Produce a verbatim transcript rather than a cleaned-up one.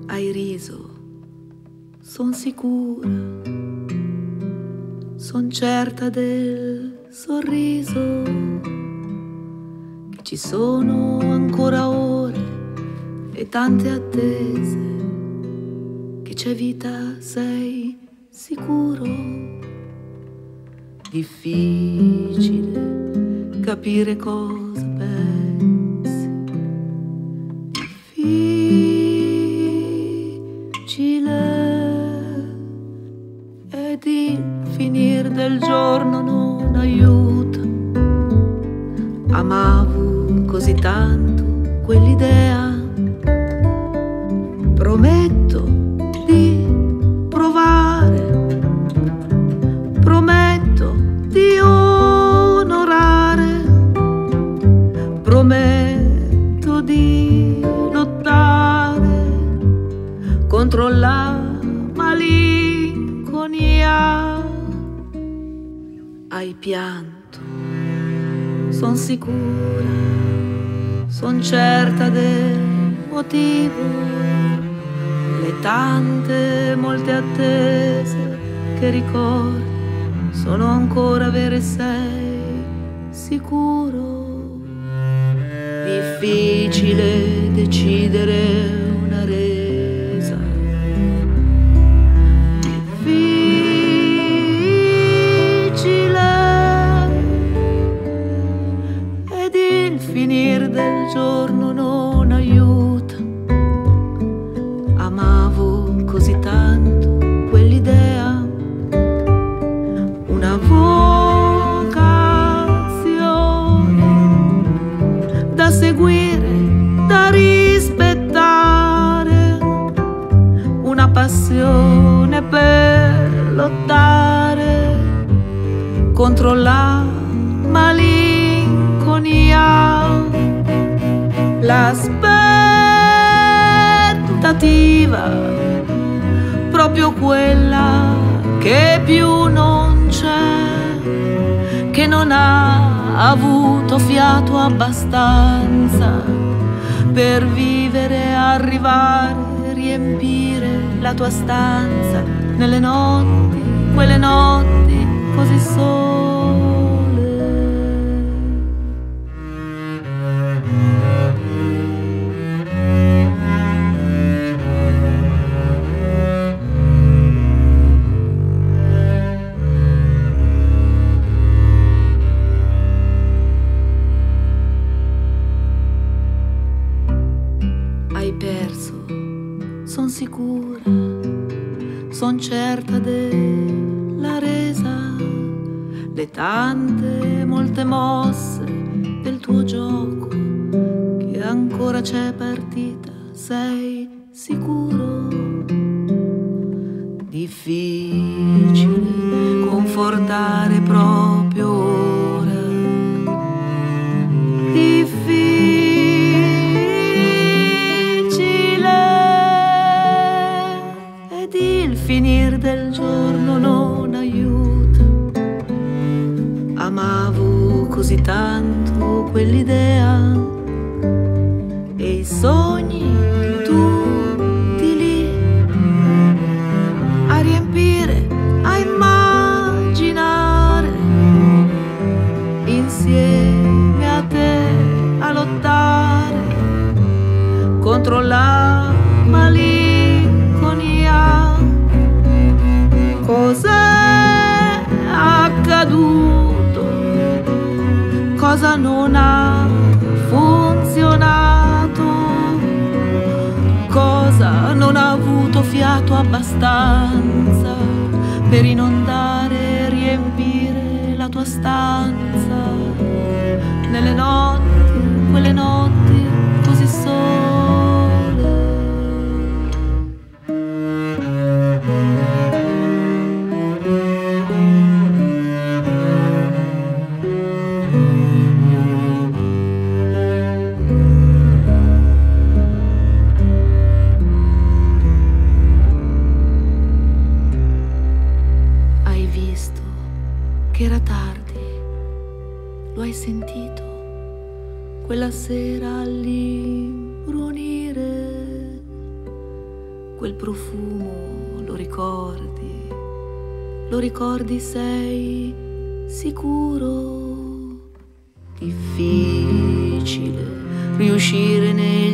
hai riso, son sicura, son certa del sorriso, che ci sono ancora ore e tante attese, che c'è vita, sei sicuro. Difficile capire cosa pensi, difficile, ed il finir del giorno non aiuta. Amavo così tanto quell'idea, prometto di provare, prometto di onorare, prometto di lottare contro la malinconia. Hai pianto, son sicura, son certa del motivo, le tante, molte attese che ricordi sono ancora vere, sei sicuro. Difficile decidere una resa, difficile, ed il finir del giorno non aiuta. Amavo così tanto quell'idea, una vocazione da seguire, da rispettare, una passione per lottare contro la malinconia. L'aspettativa, proprio quella che più non c'è, che non ha avuto fiato abbastanza per vivere, arrivare, riempire la tua stanza nelle notti, quelle notti così sole. Hai perso, son sicura, son certa della resa, le tante, molte mosse del tuo gioco, che ancora c'è partita, sei sicuro. Difficile confortare proprio ora, finir del giorno non aiuta. Amavo così tanto quell'idea e i sogni tutti lì a riempire, a immaginare, insieme a te a lottare contro la malinconia. Cos'è accaduto? Cosa non ha funzionato? Cosa non ha avuto fiato abbastanza per inondare e riempire la tua stanza nelle notti, quelle notti così sole? Che era tardi, lo hai sentito quella sera all'imbrunire quel profumo lo ricordi, lo ricordi, sei sicuro? Difficile riuscire nei